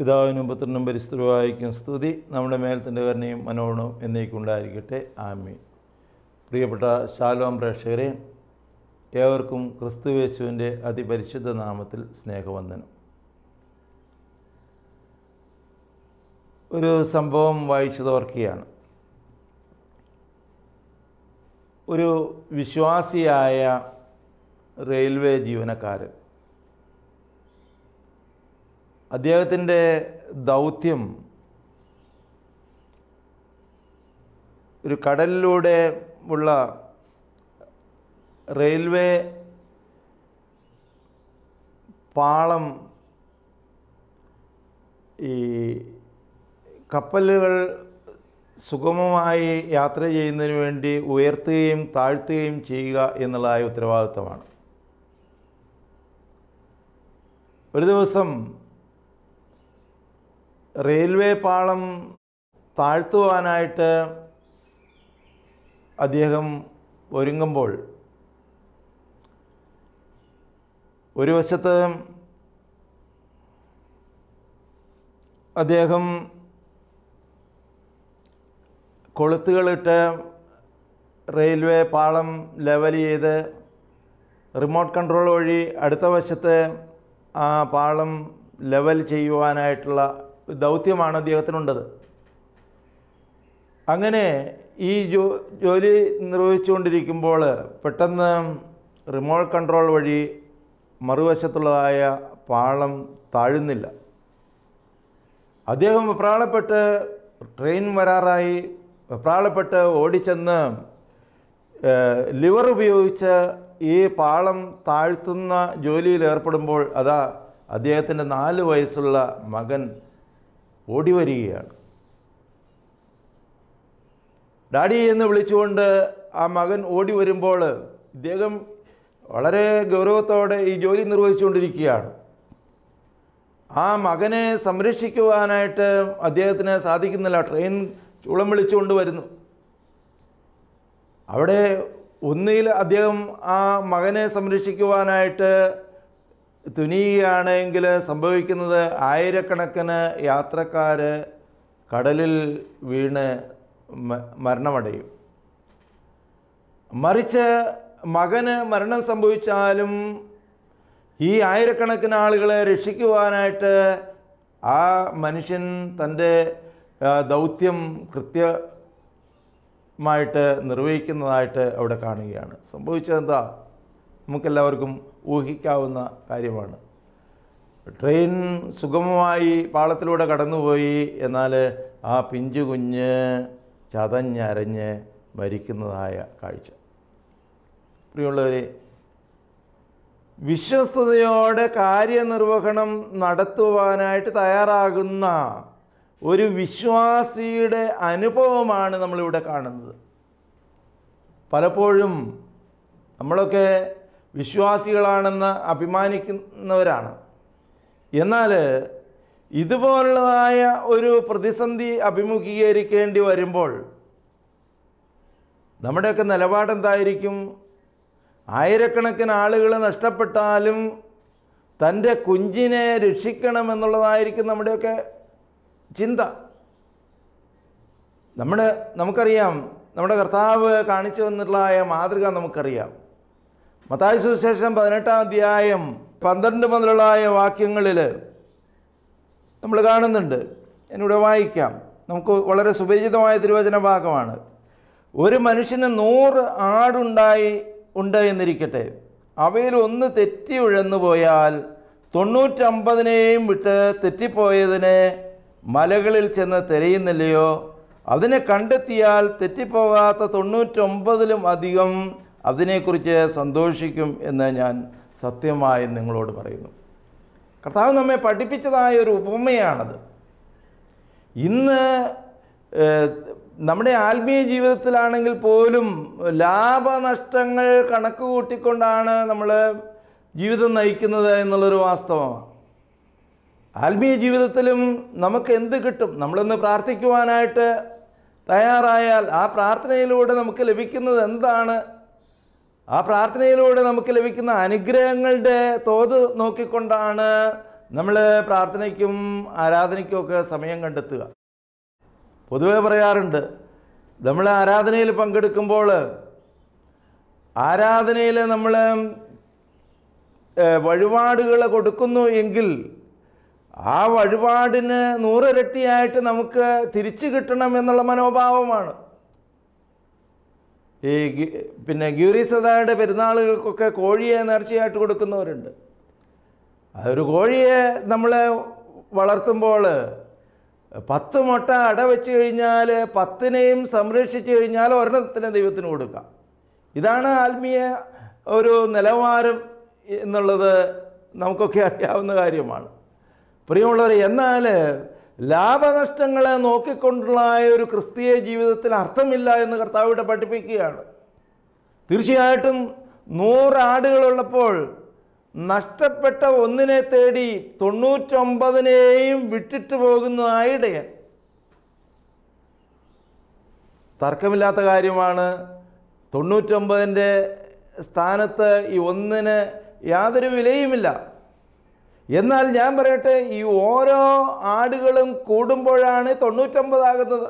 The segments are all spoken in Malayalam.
പിതാവിനും പുത്രനും പരിശുദ്ധനുമായിരിക്കും സ്തുതി. നമ്മുടെ മേൽ തൻ്റെ കരുണയും മനോഗുണവും എന്നേക്കുണ്ടായിരിക്കട്ടെ. ആമേൻ. പ്രിയപ്പെട്ട ശാലോം പ്രേക്ഷകരെ, ഏവർക്കും ക്രിസ്തുയേശുവിൻ്റെ അതിപരിശുദ്ധ നാമത്തിൽ സ്നേഹവന്ദനം. ഒരു സംഭവം വായിച്ചു തോർക്കുകയാണ്. ഒരു വിശ്വാസിയായ റെയിൽവേ ജീവനക്കാരൻ, അദ്ദേഹത്തിൻ്റെ ദൗത്യം ഒരു കടലിലൂടെ ഉള്ള റെയിൽവേ പാളം ഈ കപ്പലുകൾ സുഗമമായി യാത്ര ചെയ്യുന്നതിന് വേണ്ടി ഉയർത്തുകയും താഴ്ത്തുകയും ചെയ്യുക എന്നുള്ളതായ ഉത്തരവാദിത്തമാണ്. ഒരു ദിവസം റെയിൽവേ പാളം താഴ്ത്തുവാനായിട്ട് അദ്ദേഹം ഒരുങ്ങുമ്പോൾ ഒരു വശത്ത് അദ്ദേഹം കൊളുത്തുകളിട്ട് റെയിൽവേ പാളം ലെവൽ ചെയ്ത് റിമോട്ട് കൺട്രോൾ വഴി അടുത്ത വശത്ത് ആ പാളം ലെവൽ ചെയ്യുവാനായിട്ടുള്ള ദൗത്യമാണ് അദ്ദേഹത്തിനുണ്ടത്. അങ്ങനെ ഈ ജോലി നിർവഹിച്ചുകൊണ്ടിരിക്കുമ്പോൾ പെട്ടെന്ന് റിമോട്ട് കൺട്രോൾ വഴി മറുവശത്തുള്ളതായ പാളം താഴുന്നില്ല. അദ്ദേഹം വെപ്രാളപ്പെട്ട്, ട്രെയിൻ വരാറായി, വെപ്രാളപ്പെട്ട് ഓടിച്ചെന്ന് ലിവർ ഉപയോഗിച്ച് ഈ പാളം താഴ്ത്തുന്ന ജോലിയിൽ ഏർപ്പെടുമ്പോൾ അതാ അദ്ദേഹത്തിൻ്റെ 4 വയസ്സുള്ള മകൻ ഓടി വരികയാണ്. ഡാഡി എന്ന് വിളിച്ചുകൊണ്ട് ആ മകൻ ഓടി വരുമ്പോൾ ഇദ്ദേഹം വളരെ ഗൗരവത്തോടെ ഈ ജോലി നിർവഹിച്ചുകൊണ്ടിരിക്കുകയാണ്. ആ മകനെ സംരക്ഷിക്കുവാനായിട്ട് അദ്ദേഹത്തിന് സാധിക്കുന്നില്ല. ട്രെയിൻ ചൂളം വിളിച്ചുകൊണ്ട് വരുന്നു. അവിടെ ഒന്നിൽ അദ്ദേഹം ആ മകനെ സംരക്ഷിക്കുവാനായിട്ട് തുനിയുകയാണെങ്കിൽ സംഭവിക്കുന്നത് ആയിരക്കണക്കിന് യാത്രക്കാർ കടലിൽ വീണ് മരണമടയും. മറിച്ച് മകന് മരണം സംഭവിച്ചാലും ഈ ആയിരക്കണക്കിന് ആളുകളെ രക്ഷിക്കുവാനായിട്ട് ആ മനുഷ്യൻ തൻ്റെ ദൗത്യം കൃത്യമായിട്ട് നിർവഹിക്കുന്നതായിട്ട് അവിടെ കാണുകയാണ്. സംഭവിച്ചതെന്താ നമുക്കെല്ലാവർക്കും ഊഹിക്കാവുന്ന കാര്യമാണ്. ട്രെയിൻ സുഗമമായി പാളത്തിലൂടെ കടന്നുപോയി. എന്നാൽ ആ പിഞ്ചു കുഞ്ഞ് ചതഞ്ഞരഞ്ഞ് മരിക്കുന്നതായ കാഴ്ച. പ്രിയമുള്ളവരെ, വിശ്വസ്തയോടെ കാര്യനിർവഹണം നടത്തുവാനായിട്ട് തയ്യാറാകുന്ന ഒരു വിശ്വാസിയുടെ അനുഭവമാണ് നമ്മളിവിടെ കാണുന്നത്. പലപ്പോഴും നമ്മളൊക്കെ വിശ്വാസികളാണെന്ന് അഭിമാനിക്കുന്നവരാണ്. എന്നാൽ ഇതുപോലുള്ളതായ ഒരു പ്രതിസന്ധി അഭിമുഖീകരിക്കേണ്ടി വരുമ്പോൾ നമ്മുടെയൊക്കെ നിലപാടെന്തായിരിക്കും? ആയിരക്കണക്കിന് ആളുകൾ നഷ്ടപ്പെട്ടാലും തൻ്റെ കുഞ്ഞിനെ രക്ഷിക്കണമെന്നുള്ളതായിരിക്കും നമ്മുടെയൊക്കെ ചിന്ത. നമുക്കറിയാം, നമ്മുടെ കർത്താവ് കാണിച്ചു തന്നിട്ടുള്ളതായ മാതൃക നമുക്കറിയാം. മത്തായി സുവിശേഷം 18-ാം അധ്യായം 12 മുതലുള്ളതായ വാക്യങ്ങളിൽ നമ്മൾ കാണുന്നുണ്ട്. എന്നിവിടെ വായിക്കാം. നമുക്ക് വളരെ സുപരിചിതമായ തിരുവചന ഭാഗമാണ്. ഒരു മനുഷ്യന് 100 ഉണ്ട് എന്നിരിക്കട്ടെ. അവയിൽ ഒന്ന് തെറ്റി ഉഴന്നു പോയാൽ 99നെയും വിട്ട് തെറ്റിപ്പോയതിനെ മലകളിൽ ചെന്ന് തിരയുന്നില്ലയോ? അതിനെ കണ്ടെത്തിയാൽ തെറ്റിപ്പോകാത്ത 99ലും അധികം അതിനെക്കുറിച്ച് സന്തോഷിക്കും എന്ന് ഞാൻ സത്യമായി നിങ്ങളോട് പറയുന്നു. കർത്താവ് നമ്മെ പഠിപ്പിച്ചതായ ഒരു ഉപമയാണത്. ഇന്ന് നമ്മുടെ ആത്മീയ ജീവിതത്തിലാണെങ്കിൽ പോലും ലാഭനഷ്ടങ്ങൾ കണക്ക് കൂട്ടിക്കൊണ്ടാണ് നമ്മൾ ജീവിതം നയിക്കുന്നത് എന്നുള്ളൊരു വാസ്തവമാണ്. ആത്മീയ ജീവിതത്തിലും നമുക്ക് എന്ത് കിട്ടും? നമ്മളിന്ന് പ്രാർത്ഥിക്കുവാനായിട്ട് തയ്യാറായാൽ ആ പ്രാർത്ഥനയിലൂടെ നമുക്ക് ലഭിക്കുന്നത് എന്താണ്? ആ പ്രാർത്ഥനയിലൂടെ നമുക്ക് ലഭിക്കുന്ന അനുഗ്രഹങ്ങളുടെ തോത് നോക്കിക്കൊണ്ടാണ് നമ്മൾ പ്രാർത്ഥനയ്ക്കും ആരാധനയ്ക്കുമൊക്കെ സമയം കണ്ടെത്തുക. പൊതുവെ പറയാറുണ്ട്, നമ്മൾ ആരാധനയിൽ പങ്കെടുക്കുമ്പോൾ ആരാധനയിൽ നമ്മൾ വഴിപാടുകൾ കൊടുക്കുന്നു എങ്കിൽ ആ വഴിപാടിന് 100 ഇരട്ടിയായിട്ട് നമുക്ക് തിരിച്ചു കിട്ടണം എന്നുള്ള മനോഭാവമാണ്. ഈ ഗീവറീസദായുടെ പെരുന്നാളുകൾക്കൊക്കെ കോഴിയെ നേർച്ചയായിട്ട് കൊടുക്കുന്നവരുണ്ട്. അതൊരു കോഴിയെ നമ്മൾ വളർത്തുമ്പോൾ 10 മുട്ട അട വെച്ച് കഴിഞ്ഞാൽ 10നെയും സംരക്ഷിച്ചു കഴിഞ്ഞാൽ ഒരെണ്ണത്തിന് ദൈവത്തിന് കൊടുക്കാം. ഇതാണ് ആത്മീയ ഒരു നിലവാരം എന്നുള്ളത് നമുക്കൊക്കെ അറിയാവുന്ന കാര്യമാണ്. പ്രിയമുള്ളവർ, എന്നാൽ ലാഭനഷ്ടങ്ങളെ നോക്കിക്കൊണ്ടുള്ള ഒരു ക്രിസ്തീയ ജീവിതത്തിൽ അർത്ഥമില്ല എന്ന് കർത്താവ് ഇവിടെ പഠിപ്പിക്കുകയാണ്. തീർച്ചയായിട്ടും 100 ആടുകളുള്ളപ്പോൾ നഷ്ടപ്പെട്ട ഒന്നിനെ തേടി 99നെയും വിട്ടിട്ട് പോകുന്നതായ ഇടയൻ. തർക്കമില്ലാത്ത കാര്യമാണ്. 99ൻ്റെ സ്ഥാനത്ത് ഈ ഒന്നിന് യാതൊരു വിലയുമില്ല. എന്നാൽ ഞാൻ പറയട്ടെ, ഈ ഓരോ ആടുകളും കൂടുമ്പോഴാണ് 99 ആകുന്നത്.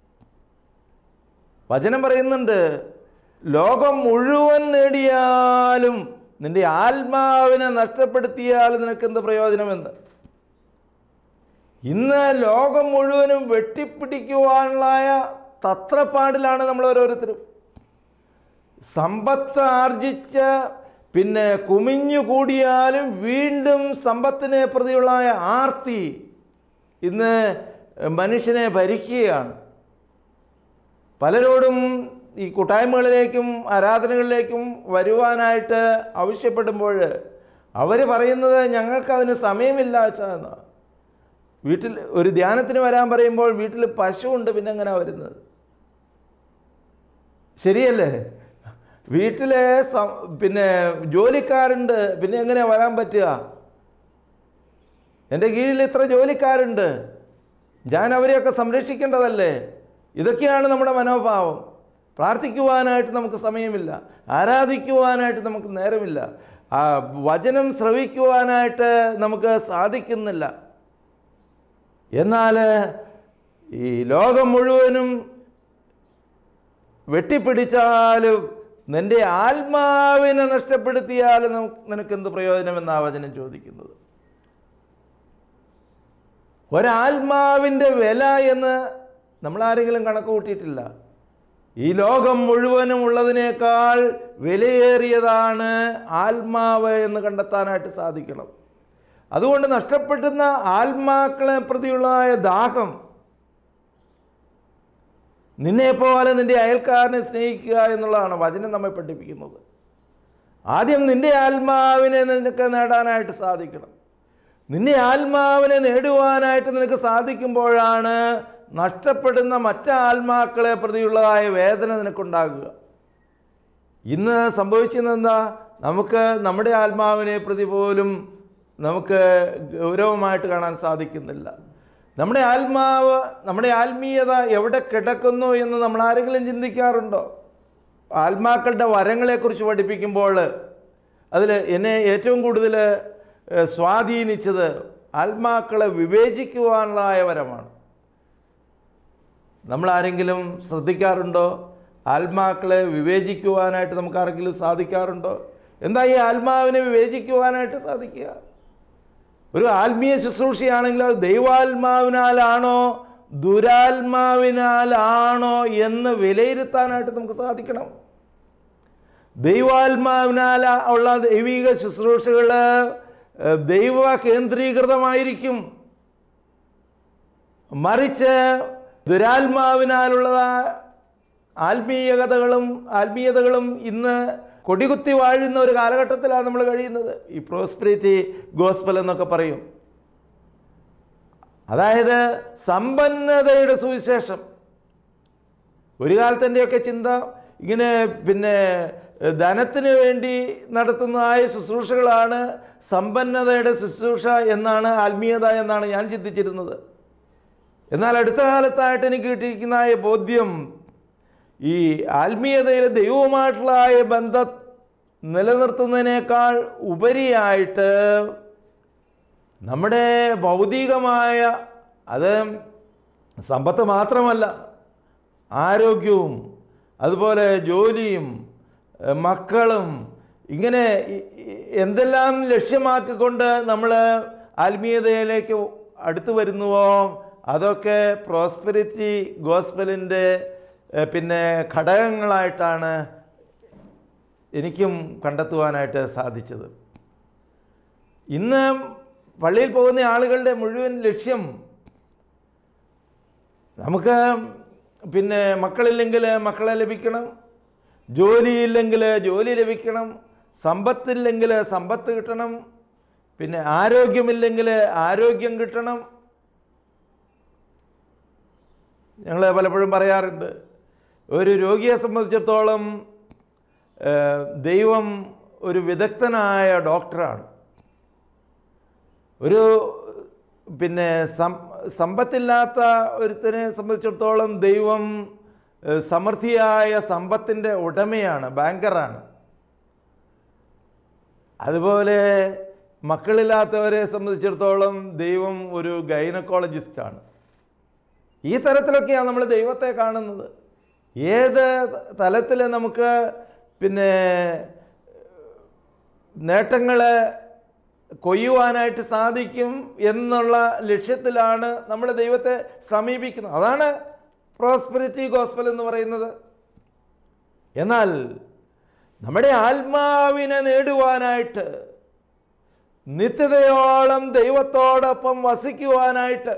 വചനം പറയുന്നുണ്ട്, ലോകം മുഴുവൻ നേടിയാലും നിന്റെ ആത്മാവിനെ നഷ്ടപ്പെടുത്തിയാൽ നിനക്കെന്ത് പ്രയോജനമെന്ന്. ഇന്ന് ലോകം മുഴുവനും വെട്ടിപ്പിടിക്കുവാനുള്ള തത്രപ്പാടിലാണ് നമ്മൾ ഓരോരുത്തരും. സമ്പത്ത് ആർജിച്ച് പിന്നെ കുമിഞ്ഞു കൂടിയാലും വീണ്ടും സമ്പത്തിനെ പ്രതിയുള്ള ആർത്തി ഇന്ന് മനുഷ്യനെ ഭരിക്കുകയാണ്. പലരോടും ഈ കൂട്ടായ്മകളിലേക്കും ആരാധനകളിലേക്കും വരുവാനായിട്ട് ആവശ്യപ്പെടുമ്പോൾ അവർ പറയുന്നത് ഞങ്ങൾക്കതിന് സമയമില്ല അച്ഛാ. വീട്ടിൽ ഒരു ധ്യാനത്തിന് വരാൻ പറയുമ്പോൾ വീട്ടിൽ പശുവുണ്ട്, പിന്നെ എങ്ങനെ വരുന്നത്? ശരിയല്ലേ? വീട്ടിലെ പിന്നെ ജോലിക്കാരുണ്ട്, പിന്നെ എങ്ങനെ വരാൻ പറ്റുക? എൻ്റെ കീഴിൽ ഇത്ര ജോലിക്കാരുണ്ട്, ഞാൻ അവരെയൊക്കെ സംരക്ഷിക്കേണ്ടതല്ലേ? ഇതൊക്കെയാണ് നമ്മുടെ മനോഭാവം. പ്രാർത്ഥിക്കുവാനായിട്ട് നമുക്ക് സമയമില്ല, ആരാധിക്കുവാനായിട്ട് നമുക്ക് നേരമില്ല, വചനം ശ്രവിക്കുവാനായിട്ട് നമുക്ക് സാധിക്കുന്നില്ല. എന്നാൽ ഈ ലോകം മുഴുവനും വെട്ടിപ്പിടിച്ചാലും നിൻ്റെ ആത്മാവിനെ നഷ്ടപ്പെടുത്തിയാലും നിനക്കെന്ത് പ്രയോജനമെന്നാണ് വചനം ചോദിക്കുന്നത്. ഒരാത്മാവിൻ്റെ വില എന്ന് നമ്മളാരെങ്കിലും കണക്ക് കൂട്ടിയിട്ടില്ല. ഈ ലോകം മുഴുവനും ഉള്ളതിനേക്കാൾ വിലയേറിയതാണ് ആത്മാവ് എന്ന് കണ്ടെത്താനായിട്ട് സാധിക്കണം. അതുകൊണ്ട് നഷ്ടപ്പെടുന്ന ആത്മാക്കളെ പ്രതിയുള്ളതായ ദാഹം, നിന്നെപ്പോലെ നിൻ്റെ അയൽക്കാരനെ സ്നേഹിക്കുക എന്നുള്ളതാണ് വചനം നമ്മെ പഠിപ്പിക്കുന്നത്. ആദ്യം നിൻ്റെ ആത്മാവിനെ നിനക്ക് നേടാനായിട്ട് സാധിക്കണം. നിൻ്റെ ആത്മാവിനെ നേടുവാനായിട്ട് നിനക്ക് സാധിക്കുമ്പോഴാണ് നഷ്ടപ്പെടുന്ന മറ്റ് ആത്മാക്കളെ പ്രതിയുള്ളതായ വേദന നിനക്കുണ്ടാകുക. ഇന്ന് സംഭവിച്ചതെന്താ? നമുക്ക് നമ്മുടെ ആത്മാവിനെ പ്രതി പോലും നമുക്ക് ഗൗരവമായിട്ട് കാണാൻ സാധിക്കുന്നില്ല. നമ്മുടെ ആത്മാവ്, നമ്മുടെ ആത്മീയത എവിടെ കിടക്കുന്നു എന്ന് നമ്മൾ ആരെങ്കിലും ചിന്തിക്കാറുണ്ടോ? ആത്മാക്കളുടെ വരങ്ങളെക്കുറിച്ച് പഠിപ്പിക്കുമ്പോൾ അതിൽ എന്നെ ഏറ്റവും കൂടുതൽ സ്വാധീനിച്ചത് ആത്മാക്കളെ വിവേചിക്കുവാനുള്ളതായ വരമാണ്. നമ്മളാരെങ്കിലും ശ്രദ്ധിക്കാറുണ്ടോ? ആത്മാക്കളെ വിവേചിക്കുവാനായിട്ട് നമുക്ക് ആരെങ്കിലും സാധിക്കാറുണ്ടോ? എന്താ ഈ ആത്മാവിനെ വിവേചിക്കുവാനായിട്ട് സാധിക്കുക? ഒരു ആത്മീയ ശുശ്രൂഷയാണെങ്കിൽ അത് ദൈവാത്മാവിനാലാണോ ദുരാത്മാവിനാലാണോ എന്ന് വിലയിരുത്താനായിട്ട് നമുക്ക് സാധിക്കണം. ദൈവാത്മാവിനാൽ ഉള്ള ദൈവിക ശുശ്രൂഷകൾ ദൈവ കേന്ദ്രീകൃതമായിരിക്കും. മറിച്ച് ദുരാത്മാവിനാലുള്ള ആത്മീയതകളും ഇന്ന് കൊടികുത്തി വാഴുന്ന ഒരു കാലഘട്ടത്തിലാണ് നമ്മൾ കഴിയുന്നത്. ഈ പ്രോസ്പെരിറ്റി ഗോസ്പൽ എന്നൊക്കെ പറയും. അതായത് സമ്പന്നതയുടെ സുവിശേഷം. ഒരു കാലത്തെൻ്റെയൊക്കെ ചിന്ത ഇങ്ങനെ പിന്നെ ധനത്തിന് വേണ്ടി നടത്തുന്നതായ ശുശ്രൂഷകളാണ് സമ്പന്നതയുടെ ശുശ്രൂഷ എന്നാണ്, ആത്മീയത എന്നാണ് ഞാൻ ചിന്തിച്ചിരുന്നത്. എന്നാൽ അടുത്ത കാലത്തായിട്ട് എനിക്ക് കിട്ടിയിരിക്കുന്ന ബോധ്യം, ഈ ആത്മീയതയിൽ ദൈവവുമായിട്ടുള്ള ബന്ധം നിലനിർത്തുന്നതിനേക്കാൾ ഉപരിയായിട്ട് നമ്മുടെ ഭൗതികമായ, അത് സമ്പത്ത് മാത്രമല്ല, ആരോഗ്യവും അതുപോലെ ജോലിയും മക്കളും, ഇങ്ങനെ എന്തെല്ലാം ലക്ഷ്യമാക്കിക്കൊണ്ട് നമ്മൾ ആത്മീയതയിലേക്ക് അടുത്ത് വരുന്നുവോ അതൊക്കെ പ്രോസ്പെരിറ്റി ഗോസ്പലിൻ്റെ പിന്നെ ഘടകങ്ങളായിട്ടാണ് എനിക്കും കണ്ടെത്തുവാനായിട്ട് സാധിച്ചത്. ഇന്ന് പള്ളിയിൽ പോകുന്ന ആളുകളുടെ മുഴുവൻ ലക്ഷ്യം നമുക്ക് പിന്നെ മക്കളില്ലെങ്കിൽ മക്കളെ ലഭിക്കണം, ജോലിയില്ലെങ്കിൽ ജോലി ലഭിക്കണം, സമ്പത്തില്ലെങ്കിൽ സമ്പത്ത് കിട്ടണം, പിന്നെ ആരോഗ്യമില്ലെങ്കിൽ ആരോഗ്യം കിട്ടണം. ഞങ്ങൾ പലപ്പോഴും പറയാറുണ്ട്, ഒരു രോഗിയെ സംബന്ധിച്ചിടത്തോളം ദൈവം ഒരു വിദഗ്ധനായ ഡോക്ടറാണ്. ഒരു പിന്നെ സമ്പത്തില്ലാത്ത ഒരുത്തനെ സംബന്ധിച്ചിടത്തോളം ദൈവം സമൃദ്ധിയായ സമ്പത്തിൻ്റെ ഉടമയാണ്, ബാങ്കറാണ്. അതുപോലെ മക്കളില്ലാത്തവരെ സംബന്ധിച്ചിടത്തോളം ദൈവം ഒരു ഗൈനക്കോളജിസ്റ്റാണ്. ഈ തരത്തിലൊക്കെയാണ് നമ്മൾ ദൈവത്തെ കാണുന്നത്. ഏത് തലത്തിൽ നമുക്ക് പിന്നെ നേട്ടങ്ങൾ കൊയ്യുവാനായിട്ട് സാധിക്കും എന്നുള്ള ലക്ഷ്യത്തിലാണ് നമ്മൾ ദൈവത്തെ സമീപിക്കുന്നത്. അതാണ് പ്രോസ്പെരിറ്റി ഗോസ്പൽ എന്ന് പറയുന്നത്. എന്നാൽ നമ്മുടെ ആത്മാവിനെ നേടുവാനായിട്ട്, നിത്യതയോളം ദൈവത്തോടൊപ്പം വസിക്കുവാനായിട്ട്,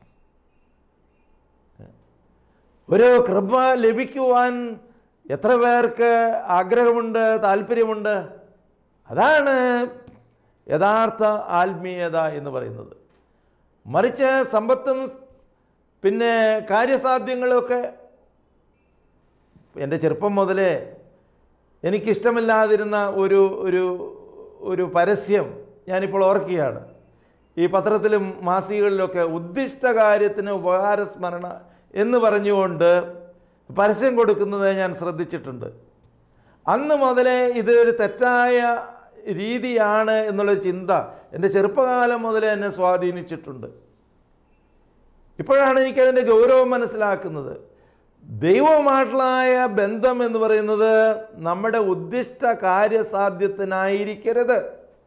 ഒരു കൃപ ലഭിക്കുവാൻ എത്ര പേർക്ക് ആഗ്രഹമുണ്ട്, താല്പര്യമുണ്ട്? അതാണ് യഥാർത്ഥ ആത്മീയത എന്ന് പറയുന്നത്. മറിച്ച് സമ്പത്തും പിന്നെ കാര്യസാധ്യങ്ങളുമൊക്കെ എൻ്റെ ചെറുപ്പം മുതലേ എനിക്കിഷ്ടമില്ലാതിരുന്ന ഒരു ഒരു ഒരു പരസ്യം ഞാനിപ്പോൾ ഓർക്കുകയാണ്. ഈ പത്രത്തിലും മാസികകളിലൊക്കെ ഉദ്ദിഷ്ട കാര്യത്തിന് ഉപകാരസ്മരണ എന്ന് പറഞ്ഞുകൊണ്ട് പരസ്യം കൊടുക്കുന്നത് ഞാൻ ശ്രദ്ധിച്ചിട്ടുണ്ട്. അന്ന് മുതലേ ഇതൊരു തെറ്റായ രീതിയാണ് എന്നുള്ള ചിന്ത എൻ്റെ ചെറുപ്പകാലം മുതലേ എന്നെ സ്വാധീനിച്ചിട്ടുണ്ട്. ഇപ്പോഴാണ് എനിക്കതിൻ്റെ ഗൗരവം മനസ്സിലാക്കുന്നത്. ദൈവവുമായിട്ടുള്ളായ ബന്ധം എന്ന് പറയുന്നത് നമ്മുടെ ഉദ്ദിഷ്ട കാര്യസാധ്യത്തിനായിരിക്കരുത്,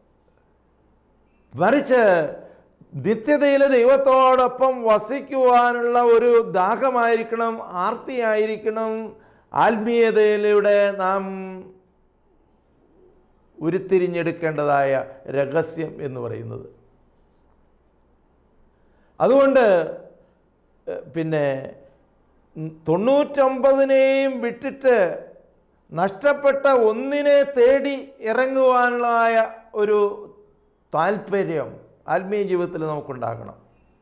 മറിച്ച് നിത്യതയിൽ ദൈവത്തോടൊപ്പം വസിക്കുവാനുള്ള ഒരു ദാഹമായിരിക്കണം, ആർത്തിയായിരിക്കണം ആത്മീയതയിലൂടെ നാം ഉരുത്തിരിഞ്ഞെടുക്കേണ്ടതായ രഹസ്യം എന്ന് പറയുന്നത്. അതുകൊണ്ട് പിന്നെ 99നെയും വിട്ടിട്ട് നഷ്ടപ്പെട്ട ഒന്നിനെ തേടി ഇറങ്ങുവാനുള്ളതായ ഒരു താല്പര്യം ആത്മീയ ജീവിതത്തിൽ നമുക്കുണ്ടാകണം.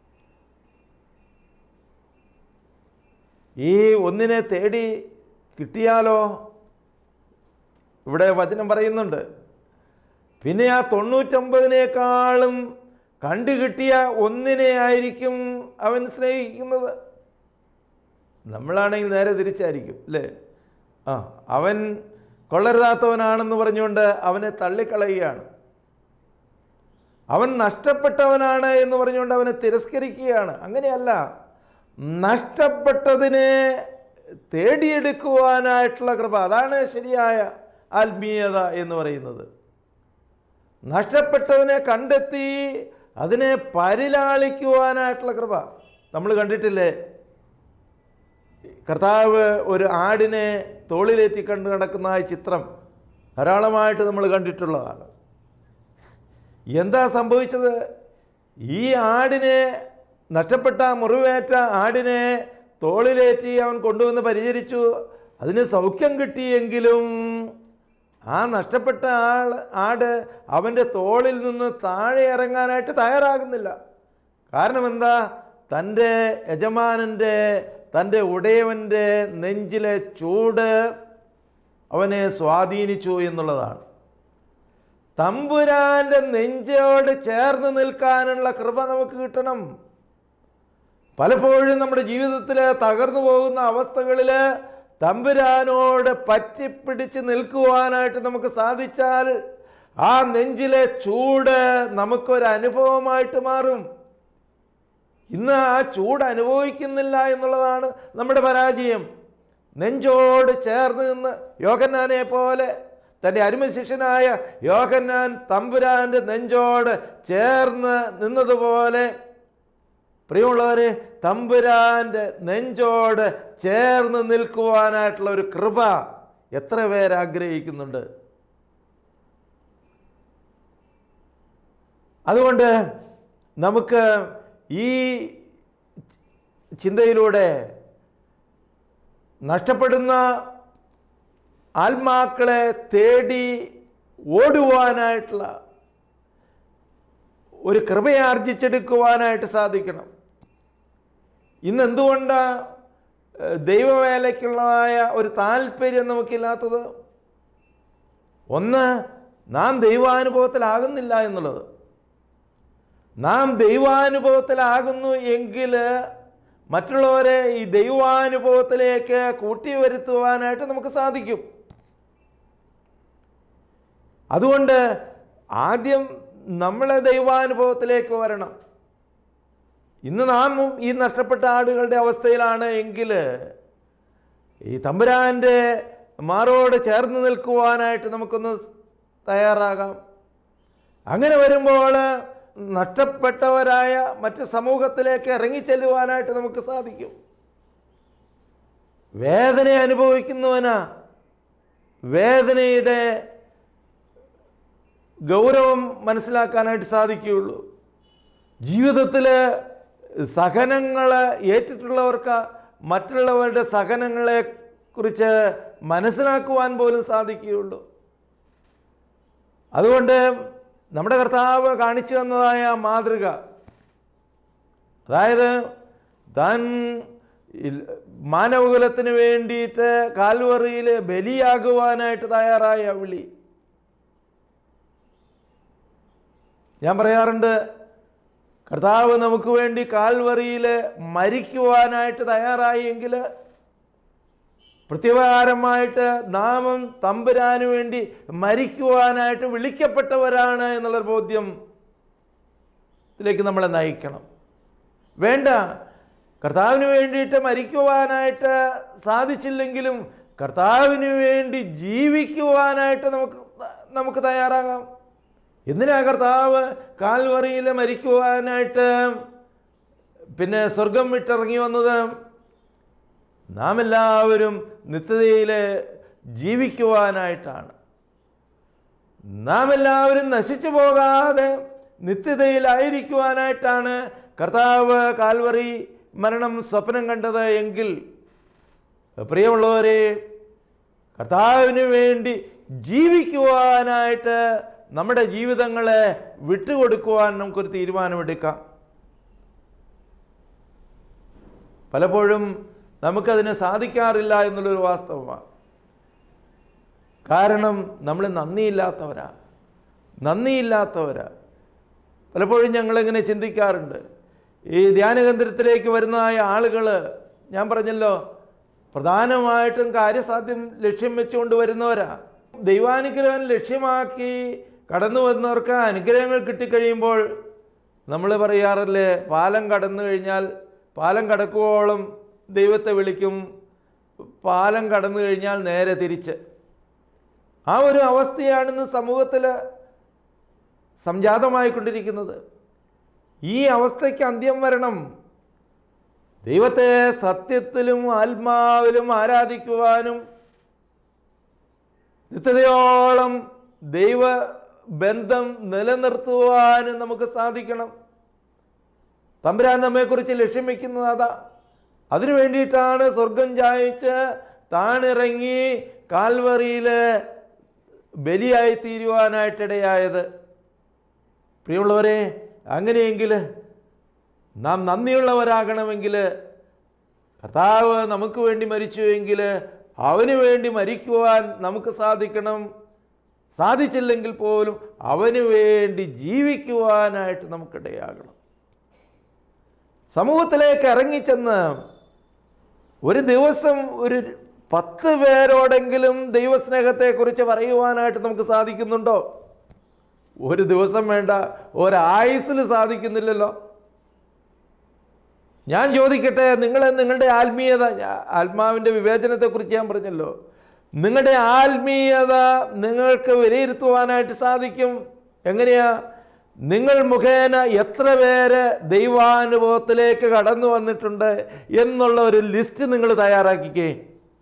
ഈ ഒന്നിനെ തേടി കിട്ടിയാലോ, ഇവിടെ വചനം പറയുന്നുണ്ട്, പിന്നെ ആ 99നേക്കാളും കണ്ടുകിട്ടിയ ഒന്നിനെ ആയിരിക്കും അവൻ സ്നേഹിക്കുന്നത്. നമ്മളാണെങ്കിൽ നേരെ തിരിച്ചായിരിക്കും അല്ലേ? അവൻ കൊള്ളരുതാത്തവനാണെന്ന് പറഞ്ഞുകൊണ്ട് അവനെ തള്ളിക്കളയുകയാണ്. അവൻ നഷ്ടപ്പെട്ടവനാണ് എന്ന് പറഞ്ഞുകൊണ്ട് അവനെ തിരസ്കരിക്കുകയാണ്. അങ്ങനെയല്ല, നഷ്ടപ്പെട്ടതിനെ തേടിയെടുക്കുവാനായിട്ടുള്ള കൃപ, അതാണ് ശരിയായ ആത്മീയത എന്ന് പറയുന്നത്. നഷ്ടപ്പെട്ടതിനെ കണ്ടെത്തി അതിനെ പരിലാളിക്കുവാനായിട്ടുള്ള കൃപ. നമ്മൾ കണ്ടിട്ടില്ലേ, കർത്താവ് ഒരു ആടിനെ തോളിലേറ്റി കണ്ടു നടക്കുന്ന ആ ചിത്രം ധാരാളമായിട്ട് നമ്മൾ കണ്ടിട്ടുള്ളതാണ്. എന്താ സംഭവിച്ചത്? ഈ ആടിനെ, നഷ്ടപ്പെട്ട മുറിവേറ്റ ആടിനെ തോളിലേറ്റി അവൻ കൊണ്ടുവന്ന് പരിചരിച്ചു. അതിന് സൗഖ്യം കിട്ടിയെങ്കിലും ആ നഷ്ടപ്പെട്ട ആട് അവൻ്റെ തോളിൽ നിന്ന് താഴെ ഇറങ്ങാനായിട്ട് തയ്യാറാകുന്നില്ല. കാരണം എന്താ? തൻ്റെ യജമാനൻ്റെ, തൻ്റെ ഉടയവൻ്റെ നെഞ്ചിലെ ചൂട് അവനെ സ്വാധീനിച്ചു എന്നുള്ളതാണ്. തമ്പുരാൻ്റെ നെഞ്ചോട് ചേർന്ന് നിൽക്കാനുള്ള കൃപ നമുക്ക് കിട്ടണം. പലപ്പോഴും നമ്മുടെ ജീവിതത്തിൽ തകർന്നു പോകുന്ന അവസ്ഥകളിൽ തമ്പുരാനോട് പറ്റിപ്പിടിച്ച് നിൽക്കുവാനായിട്ട് നമുക്ക് സാധിച്ചാൽ ആ നെഞ്ചിലെ ചൂട് നമുക്കൊരനുഭവമായിട്ട് മാറും. ഇന്ന് ആ ചൂട് അനുഭവിക്കുന്നില്ല എന്നുള്ളതാണ് നമ്മുടെ പരാജയം. നെഞ്ചോട് ചേർന്ന് നിന്ന് യോഹന്നാനെ പോലെ, തൻ്റെ അരുമശിഷ്യനായ യോഹന്നാൻ തമ്പുരാൻ്റെ നെഞ്ചോട് ചേർന്ന് നിന്നതുപോലെ, പ്രിയമുള്ളവരെ, തമ്പുരാൻ്റെ നെഞ്ചോട് ചേർന്ന് നിൽക്കുവാനായിട്ടുള്ള ഒരു കൃപ എത്ര പേര് ആഗ്രഹിക്കുന്നുണ്ട്? അതുകൊണ്ട് നമുക്ക് ഈ ചിന്തയിലൂടെ നഷ്ടപ്പെടുന്ന ആത്മാക്കളെ തേടി ഓടുവാനായിട്ടുള്ള ഒരു കൃപയെ ആർജിച്ചെടുക്കുവാനായിട്ട് സാധിക്കണം. ഇന്ന് എന്തുകൊണ്ടാണ് ദൈവവേലയ്ക്കുള്ളതായ ഒരു താല്പര്യം നമുക്കില്ലാത്തത്? ഒന്ന്, നാം ദൈവാനുഭവത്തിലാകുന്നില്ല എന്നുള്ളത്. നാം ദൈവാനുഭവത്തിലാകുന്നു എങ്കിൽ മറ്റുള്ളവരെ ഈ ദൈവാനുഭവത്തിലേക്ക് കൂട്ടിവരുത്തുവാനായിട്ട് നമുക്ക് സാധിക്കും. അതുകൊണ്ട് ആദ്യം നമ്മളെ ദൈവാനുഭവത്തിലേക്ക് വരണം. ഇന്ന് നാം ഈ നഷ്ടപ്പെട്ട ആടുകളുടെ അവസ്ഥയിലാണ് എങ്കിൽ ഈ തമ്പുരാൻ്റെ മാറോട് ചേർന്ന് നിൽക്കുവാനായിട്ട് നമുക്കൊന്ന് തയ്യാറാകാം. അങ്ങനെ വരുമ്പോൾ നഷ്ടപ്പെട്ടവരായ മറ്റ് സമൂഹത്തിലേക്ക് ഇറങ്ങിച്ചെല്ലുവാനായിട്ട് നമുക്ക് സാധിക്കും. വേദന അനുഭവിക്കുന്നവനാ വേദനയുടെ ഗൗരവം മനസ്സിലാക്കാനായിട്ട് സാധിക്കുകയുള്ളൂ. ജീവിതത്തിൽ സഹനങ്ങൾ ഏറ്റിട്ടുള്ളവർക്ക് മറ്റുള്ളവരുടെ സഹനങ്ങളെ കുറിച്ച് മനസ്സിലാക്കുവാൻ പോലും സാധിക്കുകയുള്ളൂ. അതുകൊണ്ട് നമ്മുടെ കർത്താവ് കാണിച്ചു തന്നതായ മാതൃക, അതായത് താൻ മാനവകുലത്തിന് വേണ്ടിയിട്ട് കാൽവറിയിൽ ബലിയാകുവാനായിട്ട് തയ്യാറായ വിളി. ഞാൻ പറയാറുണ്ട്, കർത്താവ് നമുക്ക് വേണ്ടി കാൽവറിയിൽ മരിക്കുവാനായിട്ട് തയ്യാറായി എങ്കിൽ പ്രത്യുപകാരമായിട്ട് നാമും തമ്പുരാന് വേണ്ടി മരിക്കുവാനായിട്ട് വിളിക്കപ്പെട്ടവരാണ് എന്നുള്ളൊരു ബോധ്യം ഇതിലേക്ക് നമ്മളെ നയിക്കണം. വേണ്ട, കർത്താവിന് വേണ്ടിയിട്ട് മരിക്കുവാനായിട്ട് സാധിച്ചില്ലെങ്കിലും കർത്താവിന് വേണ്ടി ജീവിക്കുവാനായിട്ട് നമുക്ക് തയ്യാറാകാം. എന്തിനാ കർത്താവ് കാൽവറിയിൽ മരിക്കുവാനായിട്ട് പിന്നെ സ്വർഗം വിട്ടിറങ്ങി വന്നത്? നാം എല്ലാവരും നിത്യതയിൽ ജീവിക്കുവാനായിട്ടാണ്. നാം എല്ലാവരും നശിച്ചു പോകാതെ നിത്യതയിലായിരിക്കുവാനായിട്ടാണ് കർത്താവ് കാൽവറി മരണം സ്വപ്നം കണ്ടത് എങ്കിൽ, പ്രിയമുള്ളവരെ, കർത്താവിന് വേണ്ടി ജീവിക്കുവാനായിട്ട് നമ്മുടെ ജീവിതങ്ങളെ വിട്ടുകൊടുക്കുവാൻ നമുക്കൊരു തീരുമാനമെടുക്കാം. പലപ്പോഴും നമുക്കതിന് സാധിക്കാറില്ല എന്നുള്ളൊരു വാസ്തവമാണ്. കാരണം നമ്മൾ നന്ദിയില്ലാത്തവരാ. പലപ്പോഴും ഞങ്ങളിങ്ങനെ ചിന്തിക്കാറുണ്ട്. ഈ ധ്യാനകേന്ദ്രത്തിലേക്ക് വരുന്നതായ ആളുകൾ, ഞാൻ പറഞ്ഞല്ലോ, പ്രധാനമായിട്ടും കാര്യസാധ്യം ലക്ഷ്യം വെച്ചുകൊണ്ട് വരുന്നവരാ. ദൈവാനുഗ്രഹം ലക്ഷ്യമാക്കി കടന്നു വന്നവർക്ക് അനുഗ്രഹങ്ങൾ കിട്ടിക്കഴിയുമ്പോൾ നമ്മൾ പറയാറില്ലേ, പാലം കടന്നു കഴിഞ്ഞാൽ പാലം കടക്കുവോളം ദൈവത്തെ വിളിക്കും, പാലം കടന്നു കഴിഞ്ഞാൽ നേരെ തിരിച്ച്. ആ ഒരു അവസ്ഥയാണിന്ന് സമൂഹത്തിൽ സംജാതമായിക്കൊണ്ടിരിക്കുന്നത്. ഈ അവസ്ഥയ്ക്ക് അന്ത്യം വരണം. ദൈവത്തെ സത്യത്തിലും ആത്മാവിലും ആരാധിക്കുവാനും നിത്യതയോളം ദൈവബന്ധം നിലനിർത്തുവാനും നമുക്ക് സാധിക്കണം. തമ്പുരാൻ നമ്മെക്കുറിച്ച് ലക്ഷ്യം വയ്ക്കുന്നത് അതാ. അതിനു വേണ്ടിയിട്ടാണ് സ്വർഗം ചായച്ച് താണിറങ്ങി കാൽവറിയിൽ ബലിയായി തീരുവാനായിട്ടിടയായത്. പ്രിയമുള്ളവരെ, അങ്ങനെയെങ്കിൽ നാം നന്ദിയുള്ളവരാകണമെങ്കിൽ, കർത്താവ് നമുക്ക് വേണ്ടി മരിച്ചുവെങ്കിൽ അവന് വേണ്ടി മരിക്കുവാൻ നമുക്ക് സാധിക്കണം. സാധിച്ചില്ലെങ്കിൽ പോലും അവന് വേണ്ടി ജീവിക്കുവാനായിട്ട് നമുക്കിടയാകണം. സമൂഹത്തിലേക്ക് ഇറങ്ങിച്ചെന്ന് ഒരു ദിവസം ഒരു 10 പേരോടെങ്കിലും ദൈവസ്നേഹത്തെക്കുറിച്ച് പറയുവാനായിട്ട് നമുക്ക് സാധിക്കുന്നുണ്ടോ? ഒരു ദിവസം വേണ്ട, ഒരായുസ്സിൽ സാധിക്കുന്നില്ലല്ലോ. ഞാൻ ചോദിക്കട്ടെ, നിങ്ങളുടെ ആത്മീയത, ആത്മാവിൻ്റെ വിവേചനത്തെക്കുറിച്ച് ഞാൻ പറഞ്ഞല്ലോ, നിങ്ങളുടെ ആത്മീയത നിങ്ങൾക്ക് വിലയിരുത്തുവാനായിട്ട് സാധിക്കും. എങ്ങനെയാ? നിങ്ങൾ മുഖേന എത്ര പേര് ദൈവാനുഭവത്തിലേക്ക് കടന്നു വന്നിട്ടുണ്ട് എന്നുള്ള ഒരു ലിസ്റ്റ് നിങ്ങൾ തയ്യാറാക്കിക്കേ.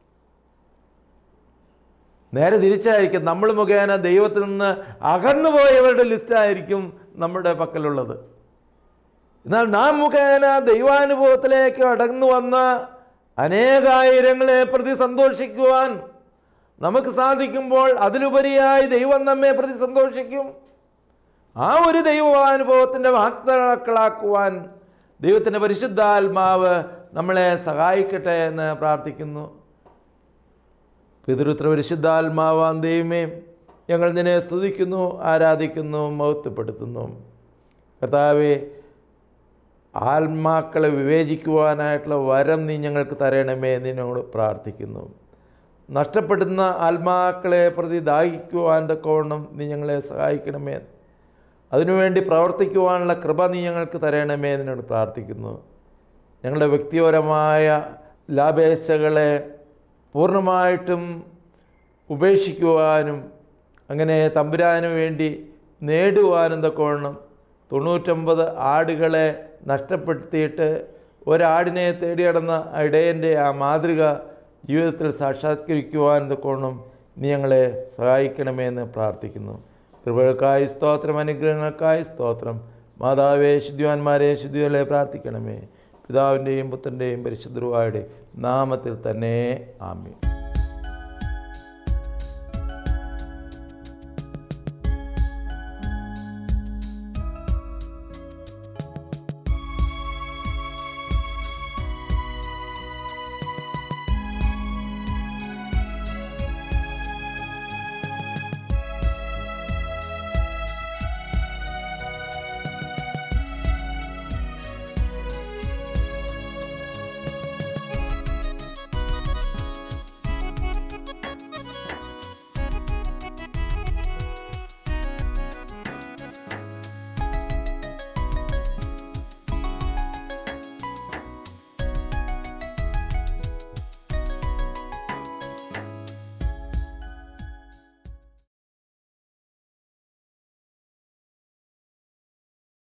നേരെ തിരിച്ചായിരിക്കും, നമ്മൾ മുഖേന ദൈവത്തിൽ നിന്ന് അകന്നുപോയവരുടെ ലിസ്റ്റായിരിക്കും നമ്മുടെ പക്കലുള്ളത്. എന്നാൽ നാം മുഖേന ദൈവാനുഭവത്തിലേക്ക് കടന്നു വന്ന അനേകായിരങ്ങളെ പ്രതി സന്തോഷിക്കുവാൻ നമുക്ക് സാധിക്കുമ്പോൾ അതിലുപരിയായി ദൈവം നമ്മെ പ്രതി സന്തോഷിക്കും. ആ ഒരു ദൈവാനുഭവത്തിൻ്റെ വാക്താക്കളാക്കുവാൻ ദൈവത്തിൻ്റെ പരിശുദ്ധാത്മാവ് നമ്മളെ സഹായിക്കട്ടെ എന്ന് പ്രാർത്ഥിക്കുന്നു. പിതൃത്ര പരിശുദ്ധാത്മാവാൻ ദൈവമേ, ഞങ്ങൾ നിന്നെ സ്തുതിക്കുന്നു, ആരാധിക്കുന്നു, മഹത്വപ്പെടുത്തുന്നു. കർത്താവേ, ആത്മാക്കളെ വിവേചിക്കുവാനായിട്ടുള്ള വരം നീ ഞങ്ങൾക്ക് തരണമേ നിന്നോട് പ്രാർത്ഥിക്കുന്നു. നഷ്ടപ്പെടുന്ന ആത്മാക്കളെ പ്രതി ദാഹിക്കുവാൻ തക്കവണ്ണം നീ ഞങ്ങളെ സഹായിക്കണമേ. അതിനുവേണ്ടി പ്രവർത്തിക്കുവാനുള്ള കൃപ നീ ഞങ്ങൾക്ക് തരണമേ നിന്നോട് പ്രാർത്ഥിക്കുന്നു. ഞങ്ങളുടെ വ്യക്തിപരമായ ലാഭേച്ഛകളെ പൂർണ്ണമായിട്ടും ഉപേക്ഷിക്കുവാനും അങ്ങനെ തമ്പുരാന് വേണ്ടി നേടുവാനും തക്കവണ്ണം 99 ആടുകളെ നഷ്ടപ്പെടുത്തിയിട്ട് ഒരാടിനെ തേടിയടന്ന ഇടയൻ്റെ ആ മാതൃക ജീവിതത്തിൽ സാക്ഷാത്കരിക്കുവാൻ തക്കവണ്ണം നീ ഞങ്ങളെ സഹായിക്കണമെന്ന് പ്രാർത്ഥിക്കുന്നു. കൃപകൾക്കായി സ്തോത്രം, അനുഗ്രഹങ്ങൾക്കായി സ്തോത്രം. മാതാവേ, ശുദ്ധിവാന്മാരെ ശുദ്ധികളെ പ്രാർത്ഥിക്കണമേ. പിതാവിൻ്റെയും പുത്രൻ്റെയും പരിശുദ്ധ രൂഹായുടെയും നാമത്തിൽ തന്നെ ആമേൻ.